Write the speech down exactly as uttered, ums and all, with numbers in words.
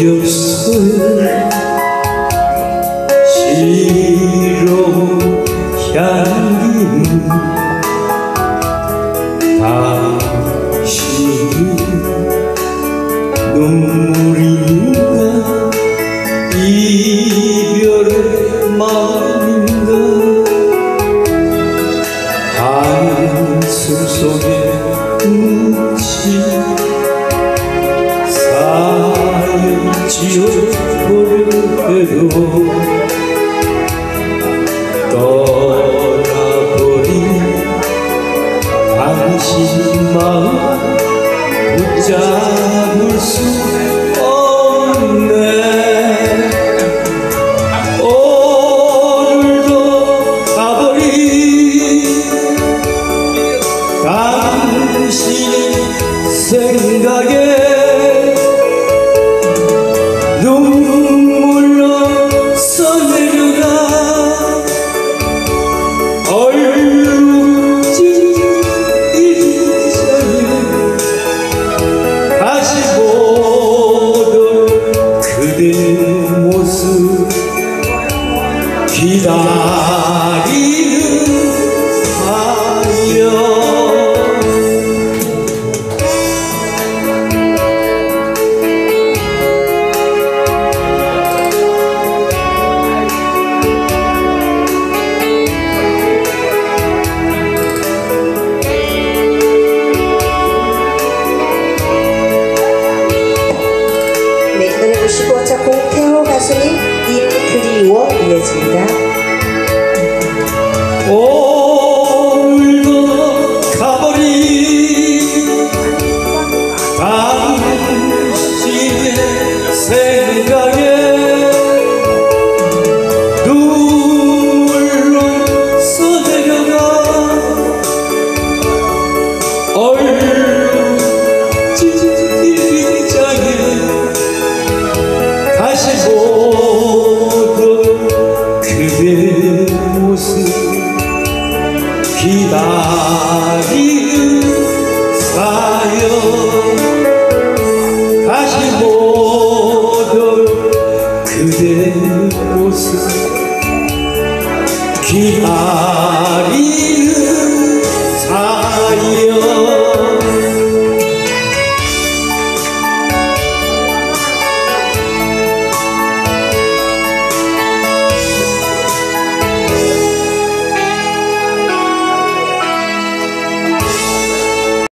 흑역사의 시로 향기는 당신이 눈물인가 이별의 마음인가 한숨 속에 묻힌 사연 지어버릴 대로 떠나버린 당신 마음 붙잡을 수 없네. 오늘도 가버린 당신의 생각에 눈물로 써내려가 얼룩진 일상에 다시 못 올 그대 모습 기다리는 사연. 보시고 자 공태호 가수님 님 그리워 이어집니다. 오늘도 가버린 당신의 생각에 눈물로 써내려가 얼룩진 일장에 다시 못 올 그대 모습 기다리는 사연. 다시 못 올 그대 모습 기다리는